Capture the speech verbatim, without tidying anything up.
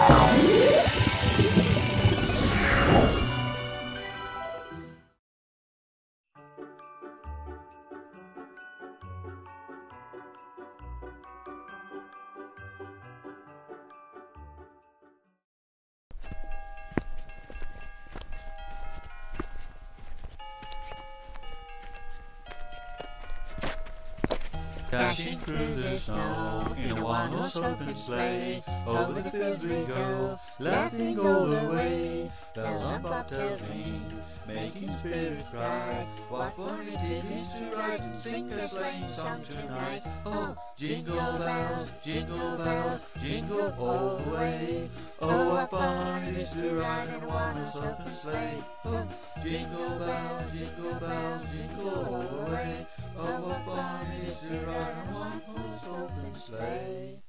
Dashing through the snow in a one-horse open sleigh, over the fields we go, laughing all the way. Bells on bobtails ring, making spirits bright. What fun it is to ride and sing a sleighing song tonight. Oh, jingle bells, jingle bells, jingle all the way. Oh, what fun it is to ride in a one-horse open sleigh. Oh, jingle bells, jingle bells, jingle all the way. Oh, what fun it is to ride on one horse open sleigh.